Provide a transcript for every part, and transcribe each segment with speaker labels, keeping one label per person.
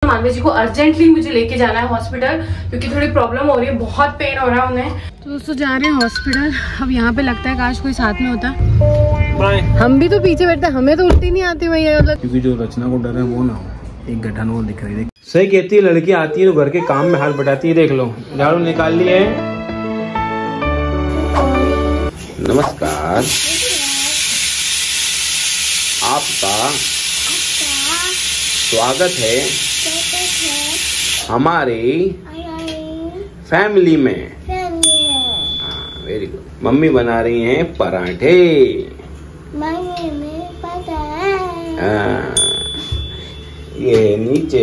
Speaker 1: मानवी जी को अर्जेंटली मुझे लेके जाना है हॉस्पिटल, क्योंकि थोड़ी प्रॉब्लम हो रही है, बहुत पेन हो रहा है उन्हें। तो दोस्तों जा रहे हैं हॉस्पिटल। अब यहाँ पे लगता है काश कोई साथ में होता। हम भी तो पीछे बैठते, हमें तो उल्टी नहीं आती भैया,
Speaker 2: क्योंकि जो रचना को डर है वो ना हो, एक गठन वो दिख रही है। सही कहती है, लड़की आती है तो घर के काम में हाथ बटाती है। देख लो, झाड़ू निकाल ली है। नमस्कार, आपका स्वागत है हमारी फैमिली में। Very good. मम्मी बना रही हैं पराठे। ये नीचे,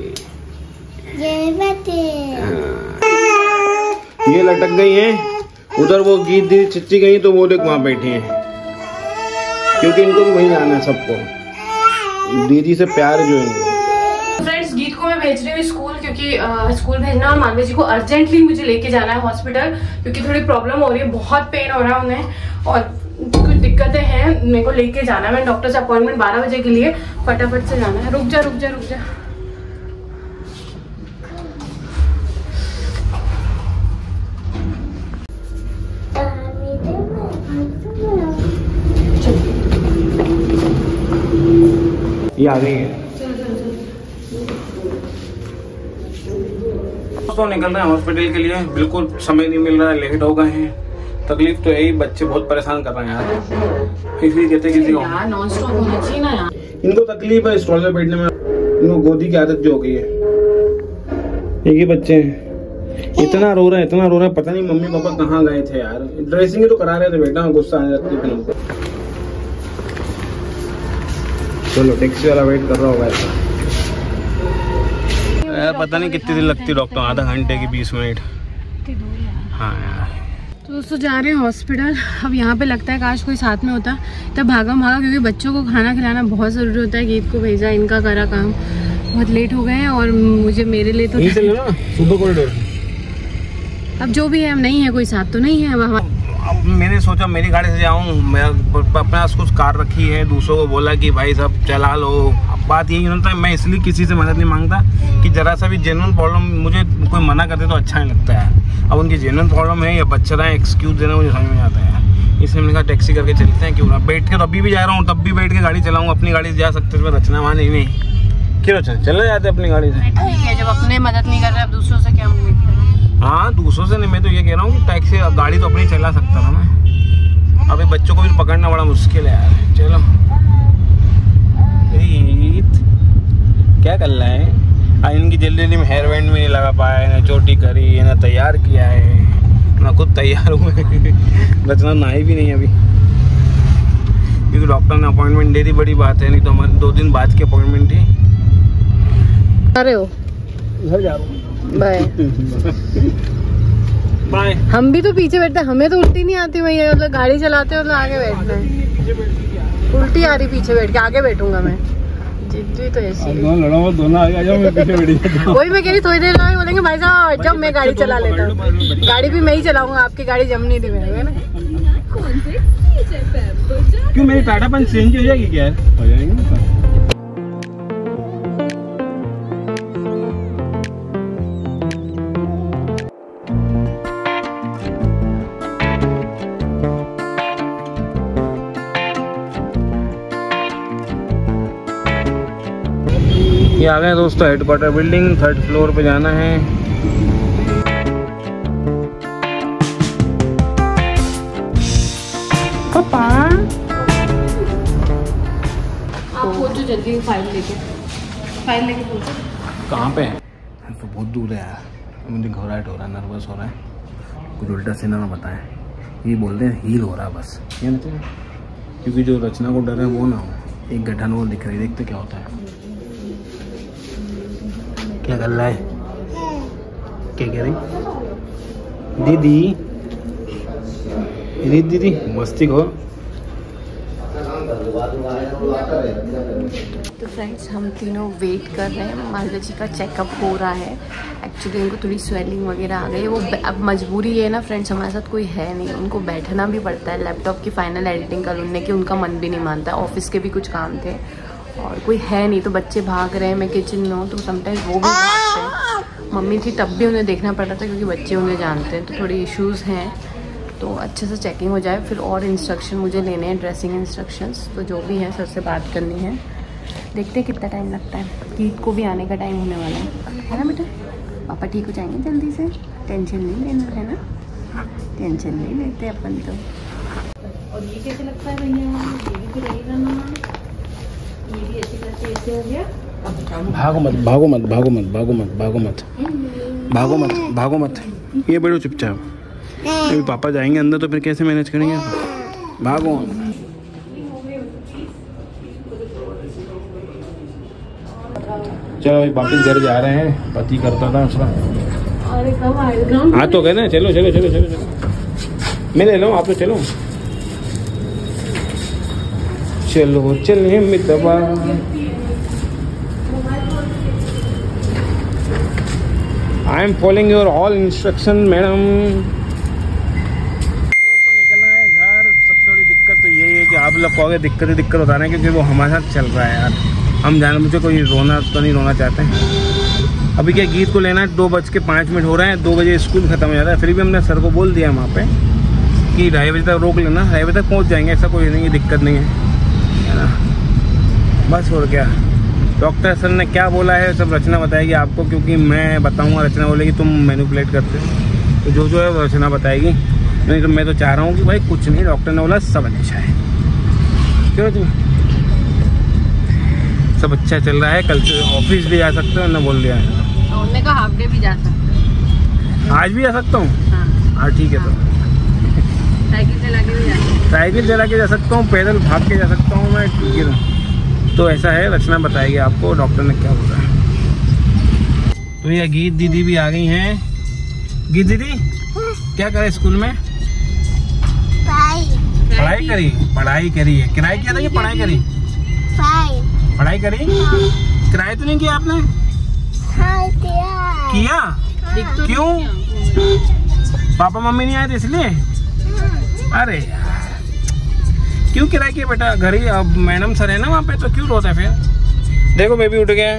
Speaker 2: ये लटक गई हैं उधर। वो गीत दी चिच्ची गई तो वो देख वहाँ बैठी हैं, क्योंकि इनको भी वहीं जाना है सबको। दीदी से प्यार जो है।
Speaker 1: फ्रेंड्स, गीत को मैं भेज रही हूँ स्कूल, क्योंकि स्कूल भेजना और मानवी जी को अर्जेंटली मुझे लेके जाना है हॉस्पिटल, क्योंकि थोड़ी प्रॉब्लम हो रही है, बहुत पेन हो रहा है उन्हें और कुछ दिक्कतें हैं। मेरे को लेके जाना है। मैं डॉक्टर से अपॉइंटमेंट 12 बजे के लिए, फटाफट से जाना है। रुक जा रुक जा रुक जा।
Speaker 2: ये आ गई है तो निकल रहे हैं हॉस्पिटल के लिए। बिल्कुल समय नहीं मिल रहा है, लेट हो गए हैं। तकलीफ तो यही, बच्चे बहुत परेशान कर रहे हैं यार, इसलिए कहते हैं किसी को
Speaker 1: यार नॉन स्टॉप होना चाहिए ना यार।
Speaker 2: इनको तकलीफ है स्टॉल में बैठने में, इनको गोदी की आदत जो हो गई है। एक ही बच्चे हैं, इतना रो रहा है, पता नहीं मम्मी पापा कहाँ गए थे यार। ड्रेसिंग तो करा रहे थे बेटा, गुस्सा आने लगती थी उनको। चलो टैक्सी वाला वेट कर रहा होगा ऐसा यार, पता नहीं कितनी देर लगती डॉक्टर, आधा घंटे की 20 मिनट। हाँ यार।
Speaker 1: तो दोस्तों जा रहे हैं हॉस्पिटल। अब यहाँ पे लगता है काश कोई साथ में होता, तब भागा, क्योंकि बच्चों को खाना खिलाना बहुत ज़रूरी होता है। गीत को भेजा, इनका करा काम, बहुत लेट हो गए हैं और मुझे मेरे लिए तो
Speaker 2: सुपर कॉरिडोर।
Speaker 1: अब जो भी है, हम नहीं है, कोई साथ तो नहीं है वहाँ।
Speaker 2: अब मैंने सोचा मेरी गाड़ी से जाऊँ, मैं अपने पास कुछ कार रखी है, दूसरों को बोला कि भाई सब चला लो। अब बात यही होता है, मैं इसलिए किसी से मदद नहीं मांगता कि जरा सा भी जेन्युइन प्रॉब्लम मुझे कोई मना करते तो अच्छा नहीं लगता है। अब उनकी जेन्युइन प्रॉब्लम है या बच्चा रहा है, एक्सक्यूज देना मुझे समझ में आता है। इसलिए मैंने कहा टैक्सी करके चलते हैं, क्यों ना बैठ के, तो अभी भी जा रहा हूँ, तब भी बैठ के गाड़ी चलाऊँगा। अपनी गाड़ी से जा सकते हैं, रचना वहाँ नहीं क्यों चले जाते अपनी गाड़ी से।
Speaker 1: ठीक है, जब अपने मदद नहीं कर रहे, अब दूसरों से क्या उम्मीद करें।
Speaker 2: हाँ, दूसरों से नहीं, मैं तो ये कह रहा हूँ कि टैक्सी, गाड़ी तो अपनी चला सकता था मैं। अभी बच्चों को भी पकड़ना बड़ा मुश्किल है यार। चलो, क्या कर रहा है? इनकी जल्दी में हेयर बैंड भी नहीं लगा पाया, ना चोटी करी, ना तैयार किया है, ना खुद तैयार हुए। रचना नहाई भी नहीं अभी, क्योंकि डॉक्टर ने अपॉइंटमेंट दे दी। बड़ी बात है, नहीं तो हमारी 2 दिन बाद की अपॉइंटमेंट थी।
Speaker 1: आ रहे हो?
Speaker 2: घर जा रहा हूँ।
Speaker 1: Bye
Speaker 2: bye.
Speaker 1: हम भी तो पीछे बैठते, हमें तो उल्टी नहीं आती भैया, मतलब गाड़ी चलाते हो तो आगे बैठते हैं। उल्टी आ रही पीछे बैठ के, आगे बैठूंगा मैं। जिद्दी तो ऐसी है।
Speaker 2: दोनों आगे आ जाओ, मैं पीछे बैठी।
Speaker 1: वही मैं कह रही, थोड़ी देर में बोलेंगे भाई साहब जब मैं गाड़ी चला लेता हूँ। गाड़ी भी मैं ही चलाऊंगा, आपकी गाड़ी जम नहीं थी मेरे ना।
Speaker 2: क्यों, मेरी टाटा पंच सीएनजी हो जाएगी क्या? हो जाएगी ना। ये आ गए दोस्तों हेडक्वार्टर बिल्डिंग, 3rd फ्लोर पे जाना है।
Speaker 1: पापा आप पहुंचो जल्दी, फाइल लेके पहुंचो।
Speaker 2: कहाँ पे है? तो बहुत दूर है यार, मुझे घबराहट हो रहा है, नर्वस हो रहा है, कुछ उल्टा सीधा ना बताए। ये बोलते हैं हील हो रहा है बस, ये ना, क्योंकि जो रचना को डर है वो ना हो, एक गठन वो दिख रही है। देखते क्या होता है। क्या कर रहा है? क्या कह रही दीदी? दीदी मस्ती हो।
Speaker 1: तो फ्रेंड्स, हम तीनों वेट कर रहे हैं। मालवी जी का चेकअप हो रहा है। एक्चुअली उनको थोड़ी स्वेलिंग वगैरह आ गई है। वो अब मजबूरी है ना फ्रेंड्स, हमारे साथ कोई है नहीं, उनको बैठना भी पड़ता है। लैपटॉप की फाइनल एडिटिंग कर उनने कि उनका मन भी नहीं मानता, ऑफिस के भी कुछ काम थे और कोई है नहीं तो बच्चे भाग रहे हैं, मैं किचन में हूँ तो समटाइम्स वो भी भागते हैं। मम्मी थी तब भी उन्हें देखना पड़ रहा था क्योंकि बच्चे उन्हें जानते हैं, तो थोड़ी इश्यूज़ हैं, तो अच्छे से चेकिंग हो जाए। फिर और इंस्ट्रक्शन मुझे लेने हैं, ड्रेसिंग इंस्ट्रक्शंस, तो जो भी है सर से बात करनी है। देखते हैं कितना टाइम लगता है। गीत को भी आने का टाइम होने वाला है ना बेटा? पापा ठीक हो जाएंगे जल्दी से, टेंशन नहीं लेना है ना, टेंशन नहीं लेते अपन तो। और ये कैसे लगता है भैया? ये भी तो रहेगा ना, ये भी अच्छी तरह से ऐसे हो गया।
Speaker 2: भागो मत, भागो मत, भागो मत, भागो मत, भागो मत, भागो मत, भागो मत, ये बैठो चुपचाप। अभी पापा जाएंगे अंदर तो फिर कैसे मैनेज करेंगे? भागो। चलो वापिस घर जा रहे हैं, पति करता था उसका।
Speaker 1: अरे कब आएगा?
Speaker 2: हाँ तो गए ना, चलो चलो चलो चलो चलो, मैं ले लो, आप तो चलो चलो चले मितवा। I am following your all instruction madam. दोस्तों निकलना है घर। सबसे बड़ी दिक्कत तो यही है कि आप लोग कहोगे दिक्कत ही दिक्कत होता है, क्योंकि वो हमारे साथ चल रहा है यार। हम जान मुझे कोई रोना तो नहीं रोना चाहते हैं। अभी क्या गीत को लेना है, 2:05 हो रहे हैं, 2 बजे स्कूल खत्म हो जाता है। फिर भी हमने सर को बोल दिया वहाँ पे कि 2:30 बजे तक रोक लेना, 2:30 बजे तक पहुँच जाएंगे, ऐसा कोई नहीं, दिक्कत नहीं है ना। बस और क्या, डॉक्टर सर ने क्या बोला है सब रचना बताएगी आपको, क्योंकि मैं बताऊंगा, रचना बोलेगी तुम मैनिपुलेट करते हो, तो जो है वो रचना बताएगी। नहीं तो मैं तो चाह रहा हूँ कि भाई कुछ नहीं, डॉक्टर ने बोला सब अच्छा है। क्यों तुम सब अच्छा चल रहा है, कल से ऑफिस भी जा सकते हो ना, बोल दिया है।
Speaker 1: उन्होंने कहा हाफ डे भी जा सकते हो।
Speaker 2: आज भी जा सकता हूँ? हाँ ठीक है। तो
Speaker 1: साइकिल चला के भी जा सकता हूँ,
Speaker 2: साइकिल चला के जा सकता हूँ, पैदल भाग के जा सकता हूँ मैं, ठीक है। तो ऐसा है, रचना बताएगी आपको डॉक्टर ने क्या बोला है। तो ये गीत दीदी भी आ गई हैं। गीत दीदी क्या करे स्कूल में? पढ़ाई करी, पढ़ाई करी है। किराया किया था ये पढ़ाई करी? पढ़ाई करी, किराया तो नहीं किया आपने? किया? क्यों? पापा मम्मी नहीं आए थे इसलिए? अरे क्यों किराया किया बेटा? घर ही अब मैडम सर है ना वहाँ पे, तो क्यों रोता है फिर? देखो बेबी उठ गया,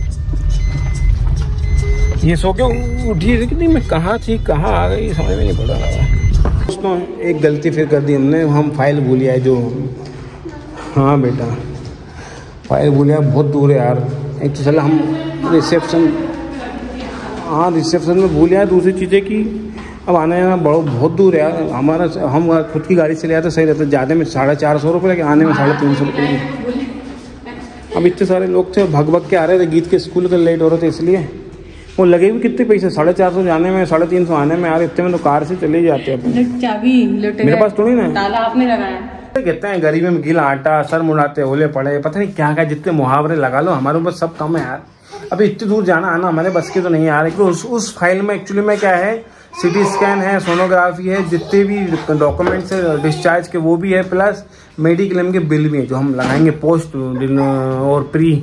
Speaker 2: ये सो के उठी थी, मैं कहाँ थी कहाँ आ गई समझ में नहीं पड़ रहा। दोस्तों एक गलती फिर कर दी हमने, हम फाइल भूल आए जो। हाँ बेटा फाइल भूल, बहुत दूर है यार। एक तो चला हम रिसेप्शन, हाँ रिसेप्शन में भूल आए। दूसरी चीज़ें कि अब आने जाना बहुत दूर है यार हमारा। हम खुद की गाड़ी से ले आते सही रहता, ज़्यादा में 450 रुपये लगे, आने में 350 रुपये। अब इतने सारे लोग थे, भग के आ रहे थे, गीत के स्कूल के लेट हो रहे थे, इसलिए वो लगे भी कितने पैसे, 450 जाने में, 350 आने में। यार इतने में तो कार से चले जाते हैं अपन। चाबी मेरे पास थोड़ी ना, ताला आपने लगाया। कहते हैं गरीबी में गीला आटा, सर मुड़ाते ओले पड़े, पता नहीं क्या क्या, जितने मुहावरे लगा लो, हमारे ऊपर सब कम है यार। अभी इतनी दूर जाना आना हमारे बस के तो नहीं यार। उस फाइल में एक्चुअली में क्या है, सिटी स्कैन है, सोनोग्राफी है, जितने भी डॉक्यूमेंट्स है डिस्चार्ज के वो भी है, प्लस मेडिक्लेम के बिल भी है जो हम लगाएंगे पोस्ट और प्री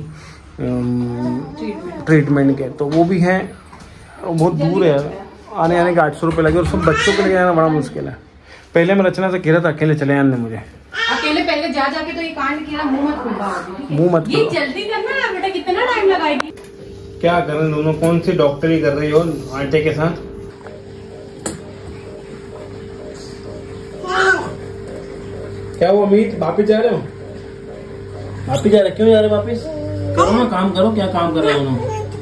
Speaker 2: ट्रीटमेंट के, तो वो भी हैं। बहुत दूर है, आने आने के 800 रुपये लगे, और सब बच्चों को लेके जाना बड़ा मुश्किल है। पहले मैं रचना से कह रहा था अकेले चले जाने, मुझे
Speaker 1: अकेले पहले जाके तो ये कांड किया, मुंह मत खुलवाओ,
Speaker 2: मुंह मत
Speaker 1: ये जल्दी करना है बेटा, कितना टाइम लगाएगी?
Speaker 2: क्या करें दोनों, कौन सी डॉक्टरी कर रही हो आटे के साथ? क्या वो अमित वापिस जा रहे हो? वापिस जा रहे, क्यों जा रहे वापिस? करो ना काम, करो, क्या काम कर रहे हो?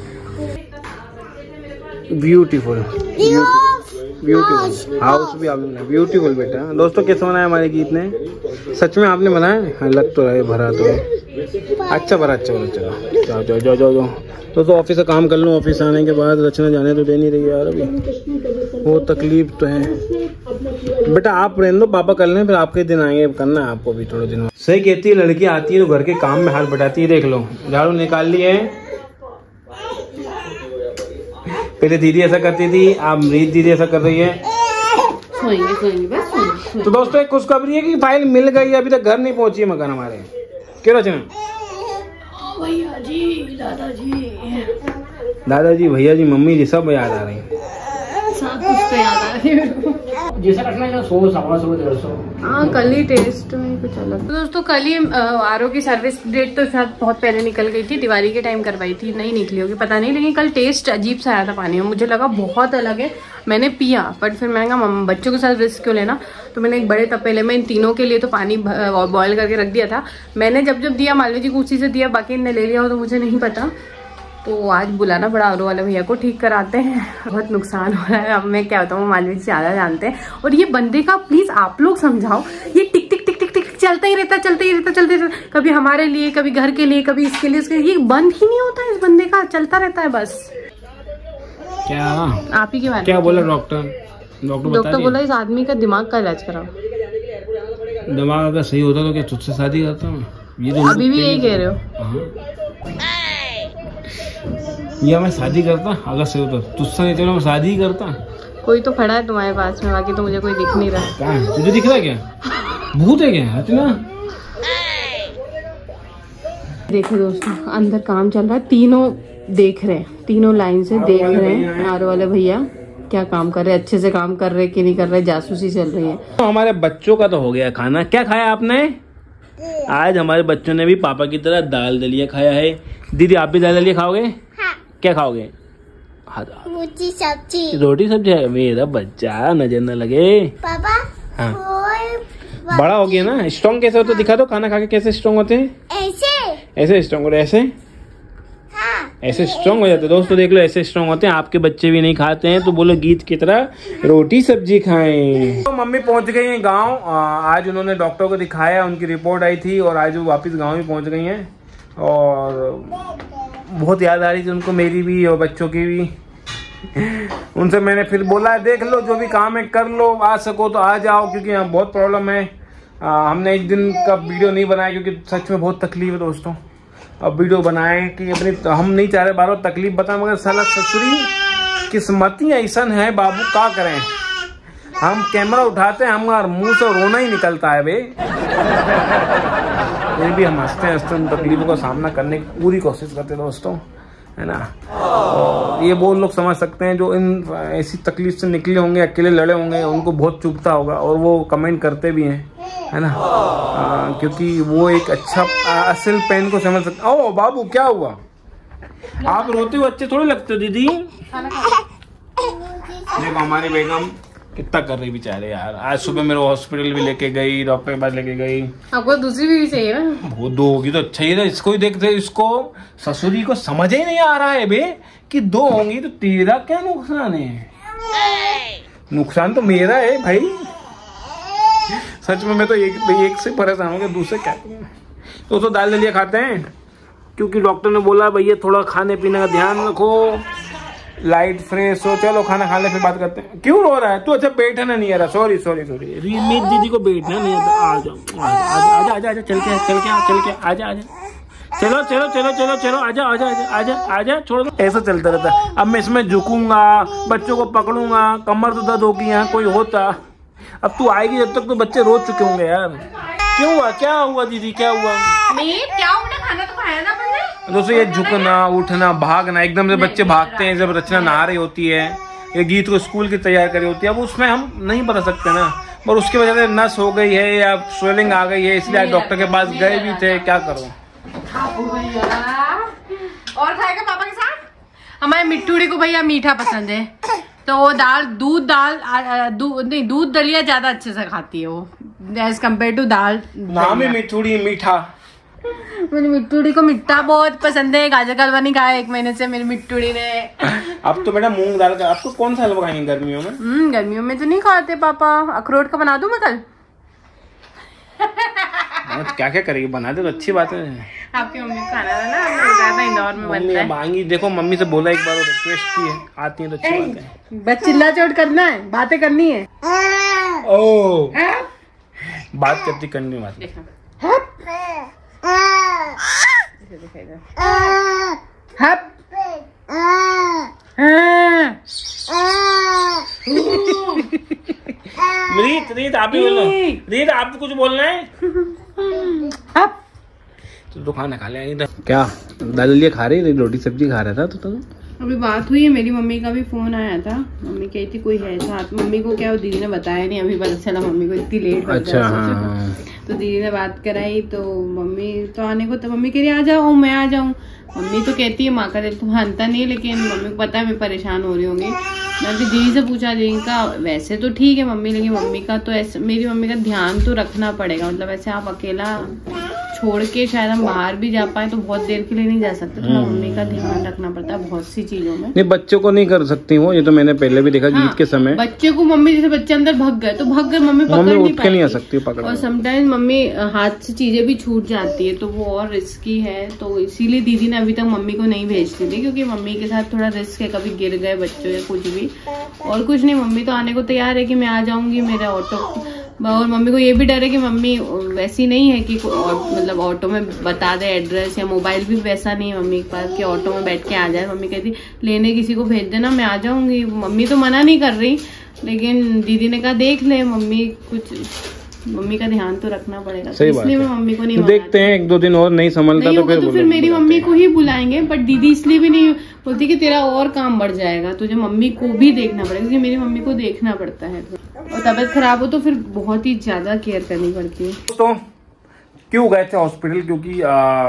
Speaker 2: ब्यूटीफुल ब्यूटीफुल हाउस भी आपने, ब्यूटीफुल बेटा। दोस्तों कैसे बनाया हमारे गीत ने? सच में आपने बनाया? हाँ लग तो रहा भरा तो अच्छा भरा, अच्छा भरा। चलो जाओ जाओ जाओ जाओ जाओ। तो ऑफिस का काम कर लो, ऑफिस आने के बाद रचना जाने तो दे नहीं रही यार, अभी वो तकलीफ तो है। बेटा आप रहने दो, पापा कर लें, फिर आपके दिन आएंगे, करना है आपको भी थोड़े दिन। सही कहती है, लड़की आती है तो घर के काम में हाथ बटाती है। देख लो झाड़ू निकाल ली है, पहले दीदी ऐसा करती थी, अब रीत दीदी ऐसा कर रही है।
Speaker 1: सोएंगे सोएंगे बस सोएंगे।
Speaker 2: तो दोस्तों एक खुशखबरी है कि फाइल मिल गई, अभी तक घर नहीं पहुंची है मकान हमारे। क्यों रचना?
Speaker 1: भैया जी,
Speaker 2: दादाजी भैया जी मम्मी जी सब याद आ रही है,
Speaker 1: सब कुछ तो याद आ रही है।
Speaker 2: जैसा रखना है 100, 125, 150।
Speaker 1: हाँ कल ही टेस्ट में कुछ अलग। तो दोस्तों कल ही आरओ की सर्विस डेट तो शायद बहुत पहले निकल गई थी, दिवाली के टाइम करवाई थी, नहीं निकली होगी पता नहीं, लेकिन कल टेस्ट अजीब सा आया था पानी में, मुझे लगा बहुत अलग है। मैंने पिया बट फिर मैंने कहा बच्चों के साथ रिस्क क्यों लेना, तो मैंने एक बड़े तपेले में इन तीनों के लिए तो पानी बॉयल करके रख दिया था। मैंने जब दिया मालवी जी को उसी से दिया, बाकी इनने ले लिया हो तो मुझे नहीं पता। तो आज बुलाना पड़ा आरओ वाले भैया को, ठीक कराते हैं, बहुत नुकसान हो रहा है। अब मैं क्या बताऊँ, मालवी जी ज़्यादा जानते हैं। और ये बंदे का प्लीज़ आप लोग समझाओ, ये टिक टिक टिक टिक टिक चलता ही रहता, कभी हमारे लिए, कभी घर के लिए, कभी इसके लिए, ये बंद ही नहीं होता है इस बंदे का, चलता रहता है बस।
Speaker 2: क्या
Speaker 1: आप ही के बारे में
Speaker 2: क्या बोला डॉक्टर?
Speaker 1: डॉक्टर बोला इस आदमी का दिमाग का इलाज कराओ।
Speaker 2: दिमाग अगर सही होता तो क्या तुझसे शादी करता हूँ? ये तो
Speaker 1: अभी भी यही कह रहे हो?
Speaker 2: या मैं शादी करता अगर सही होता, तुझसे नहीं तो मैं शादी ही करता।
Speaker 1: कोई तो खड़ा है तुम्हारे पास में, बाकी तो मुझे कोई दिख नहीं रहा।
Speaker 2: कहाँ है? तुझे दिख रहा है क्या? भूत है क्या इतना?
Speaker 1: देखो दोस्तों अंदर काम चल रहा है, तीनों देख रहे हैं, तीनों लाइन से देख रहे हैं आरओ वाले भैया क्या काम कर रहे हैं, अच्छे से काम कर रहे कि नहीं कर रहे, जासूसी चल रही है।
Speaker 2: तो हमारे बच्चों का तो हो गया खाना। क्या खाया आपने? आज हमारे बच्चों ने भी पापा की तरह दाल दलिया खाया है। दीदी आप भी दाल दलिया खाओगे? हाँ। क्या खाओगे?
Speaker 3: रोटी सब्जी।
Speaker 2: रोटी सब्जी है मेरा बच्चा, नजर न लगे पापा। हाँ बड़ा हो गया ना, स्ट्रॉन्ग कैसे होते दिखा दो, खाना खा के कैसे स्ट्रॉन्ग होते हैं? ऐसे स्ट्रॉन्ग होते, ऐसे ऐसे स्ट्रॉन्ग हो जाते। दोस्तों देख लो ऐसे स्ट्रॉन्ग होते हैं। आपके बच्चे भी नहीं खाते हैं तो बोलो गीत की तरह रोटी सब्जी खाएं। तो मम्मी पहुंच गई हैं गांव। आज उन्होंने डॉक्टर को दिखाया, उनकी रिपोर्ट आई थी और आज वो वापस गांव ही पहुंच गई हैं। और बहुत याद आ रही थी उनको, मेरी भी और बच्चों की भी। उनसे मैंने फिर बोला देख लो जो भी काम है कर लो, आ सको तो आ जाओ, क्योंकि यहाँ बहुत प्रॉब्लम है। हमने एक दिन का वीडियो नहीं बनाया क्योंकि सच में बहुत तकलीफ है दोस्तों। अब वीडियो बनाए कि अपनी, हम नहीं चाह रहे बार बार तकलीफ बताएं, मगर साला ससुरी किस्मती ऐसा है बाबू, क्या करें। हम कैमरा उठाते हैं, हमारे मुंह से रोना ही निकलता है बे। फिर भी हम हंसते हंसते उन तकलीफों का सामना करने की पूरी कोशिश करते हैं दोस्तों, है ना। और ये वो लोग समझ सकते हैं जो इन ऐसी तकलीफ से निकले होंगे, अकेले लड़े होंगे, उनको बहुत चुभता होगा और वो कमेंट करते भी हैं, है ना। क्योंकि वो एक अच्छा असल पेन को समझ सकते। ओ बाबू क्या हुआ? आप रोते हुए अच्छे थोड़े लगते हो दीदी। देखो हमारी बेगम कितना कर रही बेचारे यार। आज सुबह मेरे हॉस्पिटल भी लेके गई, डॉक्टर के पास लेके गई।
Speaker 1: आपको दूसरी भी चाहिए ना? वो
Speaker 2: दो होगी तो अच्छा ही था। इसको ही देखते, इसको ससुरी को समझ ही नहीं आ रहा है बे कि दो होंगी तो तेरा क्या नुकसान है। नुकसान तो मेरा है भाई। सच में मैं तो एक से परेशान हो गया, दूसरे क्या तो दाल दलिया खाते हैं क्योंकि डॉक्टर ने बोला भैया थोड़ा खाने पीने का ध्यान रखो, लाइट फ्रेश हो। चलो खाना खा ले फिर बात करते हैं। क्यों रो रहा है तू? अच्छा बैठना नहीं आ रहा, सॉरी मेरी दीदी को बैठना नहीं आता। आ जाओ आजा आजा आजा, चल के आजा चलो आजा छोड़ दो। ऐसा चलता रहता। अब मैं इसमें झुकूंगा, बच्चों को पकड़ूंगा, कमर तो दर्द होगी यहाँ कोई होता। अब तू आएगी जब तक तो बच्चे रो चुके होंगे यार। क्यों हुआ? क्या हुआ दीदी? क्या हुआ?
Speaker 1: क्या हुआ? खाना तो खाया ना मैंने।
Speaker 2: दोस्तों ये झुकना, उठना, भागना, एकदम से बच्चे भागते हैं जब रचना नहा रही होती है, ये गीत को स्कूल की तैयार करी होती है। अब उसमें हम नहीं बता सकते ना, और उसकी वजह से नस हो गई है या स्वेलिंग आ गई है, इसलिए आज डॉक्टर के पास गए भी थे। क्या करो?
Speaker 1: और खाएगा पापा के साथ? हमारे मिट्टूड़ी को भैया मीठा पसंद है तो वो दूध दलिया ज्यादा अच्छे से खाती है वो एज कम्पेयर टू दाल।
Speaker 2: नाम ही मिट्टूड़ी, मीठा।
Speaker 1: मेरी मिट्टूड़ी को मिट्टा बहुत पसंद है। गाजर का हलवा नहीं खाया 1 महीने से मेरी मिट्टूड़ी ने।
Speaker 2: अब तो बेटा मूंग दाल का। आपको कौन सा हलवा खाएंगे गर्मियों में?
Speaker 1: गर्मियों में तो नहीं खाते पापा। अखरोट का बना दूं मैं कल?
Speaker 2: क्या क्या करेगी? बना दे तो अच्छी बात है।
Speaker 1: आपकी मम्मी को खाना था ना, हमने बताया था इंदौर में बनता है।
Speaker 2: मांगी देखो, मम्मी से बोला एक बार, रिक्वेस्ट की है, आती है तो अच्छी बात है।
Speaker 1: बस चिल्ला चोट करना है, बातें करनी है।
Speaker 2: ओ बात करती करनी बात। रीत आप ही बोलो। रीत आप कुछ बोलना है? तो खाना खा लिया। क्या दाल दलिया खा रही? रोटी सब्जी खा रहा था तो
Speaker 1: अभी बात हुई है, मेरी मम्मी का भी फोन आया था। मम्मी कही थी कोई है साथ। मम्मी को क्या, वो दीदी ने बताया नहीं, अभी पता चला मम्मी को इतनी लेट।
Speaker 2: अच्छा हाँ।
Speaker 1: तो दीदी ने बात कराई तो मम्मी तो आने को, तो मम्मी कह रही आ जाओ, मैं आ जाऊँ। मम्मी तो कहती है माँ का दिल तो मानता नहीं, लेकिन मम्मी को पता है मैं परेशान हो रही होंगी। मैं भी दीदी से पूछा, दीदी का वैसे तो ठीक है मम्मी, लेकिन मम्मी का तो ऐसे, मेरी मम्मी का ध्यान तो रखना पड़ेगा। मतलब ऐसे आप अकेला छोड़ के शायद हम बाहर भी जा पाए तो बहुत देर के लिए नहीं जा सकते, तो मम्मी का ध्यान रखना पड़ता है बहुत सी चीजों में।
Speaker 2: नहीं, बच्चों को नहीं कर सकती वो, ये तो मैंने पहले भी देखा।
Speaker 1: हाँ,
Speaker 2: गीत के समय
Speaker 1: बच्चे को मम्मी, जैसे बच्चे अंदर भाग गए तो भाग गए, मम्मी पकड़ नहीं
Speaker 2: सकती पकड़।
Speaker 1: और समटाइम्स मम्मी हाथ से चीजें भी छूट जाती है, तो वो और रिस्की है। तो इसीलिए दीदी ने अभी तक मम्मी को नहीं भेजती थी, क्योंकि मम्मी के साथ थोड़ा रिस्क है, कभी गिर गए बच्चों या कुछ भी। और कुछ नहीं, मम्मी तो आने को तैयार है कि मैं आ जाऊंगी, मेरा ऑटो। और मम्मी को ये भी डर है कि मम्मी वैसी नहीं है कि मतलब ऑटो में बता दे एड्रेस, या मोबाइल भी वैसा नहीं है मम्मी के पास कि ऑटो में बैठ के आ जाए। मम्मी कहती लेने किसी को भेज देना, मैं आ जाऊंगी। मम्मी तो मना नहीं कर रही, लेकिन दीदी ने कहा देख ले मम्मी, कुछ मम्मी का ध्यान तो रखना पड़ेगा। तो इसलिए मैं मम्मी को नहीं
Speaker 2: तो देखते हैं 1-2 दिन और नहीं संभलता तो फिर मेरी
Speaker 1: मम्मी को ही बुलाएंगे। बट दीदी इसलिए भी नहीं बोलती कि तेरा और काम बढ़ जाएगा, तुझे मम्मी को भी देखना पड़ेगा, क्योंकि मेरी मम्मी को देखना पड़ता है। और तबीयत खराब हो तो फिर बहुत ही ज्यादा केयर करनी पड़ती है।
Speaker 2: तो क्यों गए थे हॉस्पिटल? क्योंकि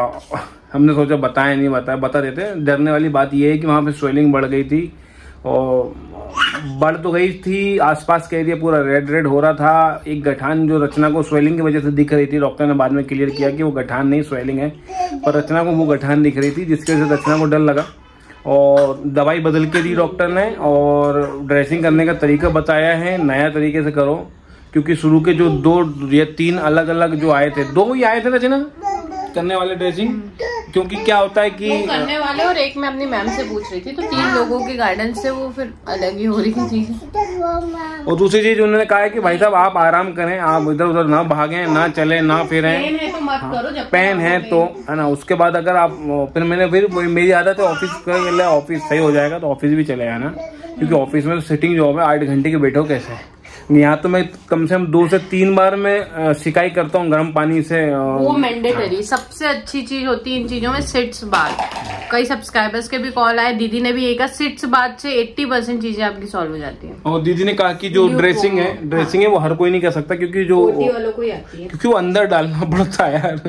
Speaker 2: हमने सोचा बता देते। डरने वाली बात यह है कि वहाँ पे स्वेलिंग बढ़ गई थी, और बढ़ तो गई थी, आसपास का एरिया पूरा रेड हो रहा था। एक गठान जो रचना को स्वेलिंग की वजह से दिख रही थी, डॉक्टर ने बाद में क्लियर किया कि वो गठान नहीं स्वेलिंग है, पर रचना को वो गठान दिख रही थी, जिसकी वजह से रचना को डर लगा और दवाई बदल के दी डॉक्टर ने। और ड्रेसिंग करने का तरीका बताया है, नया तरीके से करो, क्योंकि शुरू के जो 2 या 3 अलग अलग जो आए थे, 2 ही आए थे रचना करने वाले ड्रेसिंग। क्योंकि क्या होता है कि
Speaker 1: करने वाले, और एक मैं अपनी मैम से पूछ रही थी, तो 3 लोगों के गाइडेंस से वो फिर अलग ही हो रही थी चीजें।
Speaker 2: और दूसरी चीज उन्होंने कहा है कि भाई साहब आप आराम करें, आप इधर उधर ना भागें, ना चले, ना फिरें।
Speaker 1: पेन है तो मत करो, जब
Speaker 2: पेन है तो, है ना। उसके बाद अगर आप फिर मेरी आदत है ऑफिस सही हो जाएगा तो ऑफिस भी चले जाना, क्योंकि ऑफिस में तो सिटिंग जॉब है, 8 घंटे के बैठो कैसे। यहाँ तो मैं कम से कम 2 से 3 बार मैं सिकाई करता हूँ गर्म पानी से।
Speaker 1: वो मैंडेटरी सबसे अच्छी चीज होती है इन चीजों में, सिट्स बाथ। कई सब्सक्राइबर्स के भी कॉल आए, दीदी ने भी यही कहा, सिट्स बाथ से 80% चीजें आपकी सॉल्व हो जाती है। और
Speaker 2: दीदी ने कहा कि जो ड्रेसिंग है वो हर कोई नहीं कर सकता, क्योंकि जो
Speaker 1: वालों को ही आती है, क्योंकि
Speaker 2: वो अंदर डालना पड़ता है यार।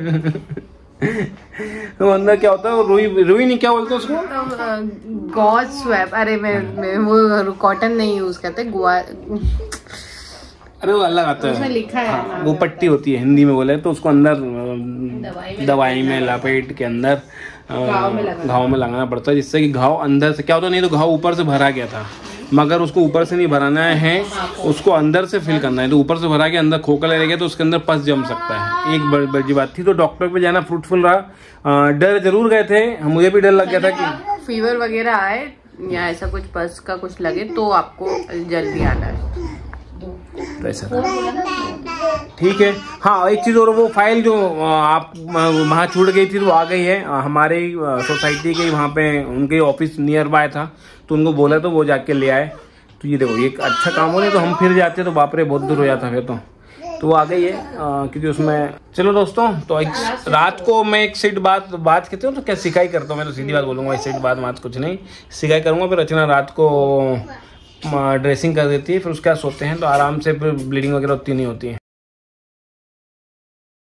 Speaker 2: तो अंदर क्या होता है, वो रुई नहीं, क्या बोलते हैं उसको,
Speaker 1: गॉज स्वैप। अरे मैं वो कॉटन नहीं यूज करते,
Speaker 2: अरे वो अलग आता है,
Speaker 1: उसमें लिखा है।
Speaker 2: हाँ, वो पट्टी होती है हिंदी में बोले तो, उसको अंदर दवाई में लपेट के अंदर घाव में लगाना पड़ता है, जिससे कि घाव अंदर से क्या होता है, नहीं तो घाव ऊपर से भरा गया था, मगर उसको ऊपर से नहीं भराना है, उसको अंदर से फिल करना है। तो ऊपर से भरा के अंदर खोखला रह गया तो उसके अंदर पस जम सकता है, एक बड़ी बात थी। तो डॉक्टर पे जाना फ्रूटफुल रहा। डर जरूर गए थे, मुझे भी डर लग गया था कि
Speaker 1: फीवर वगैरह आए या ऐसा कुछ पस का कुछ लगे तो आपको जल्दी आना है,
Speaker 2: तो ऐसा था। ठीक है। हाँ, एक चीज और, वो फाइल जो आप वहाँ छूट गई थी वो आ गई है। हमारे सोसाइटी के वहाँ पे उनके ऑफिस नियर बाय था, तो उनको बोला तो वो जाके ले आए। तो ये देखो, ये अच्छा काम हो रहा है। तो हम फिर जाते तो बाप रे बहुत दूर हो जाता फिर तो वो आ गई है, क्योंकि उसमें। चलो दोस्तों, तो एक रात को मैं एक सीट बात कहते हो तो क्या सिकाई करता हूँ, मैं तो सीधी बात बोलूँगा, एक सीट बात कुछ नहीं, सिकाई करूँगा। फिर रचना रात को ड्रेसिंग कर देती है, फिर उसके बाद सोते हैं, तो आराम से फिर ब्लीडिंग वगैरह उतनी नहीं होती है।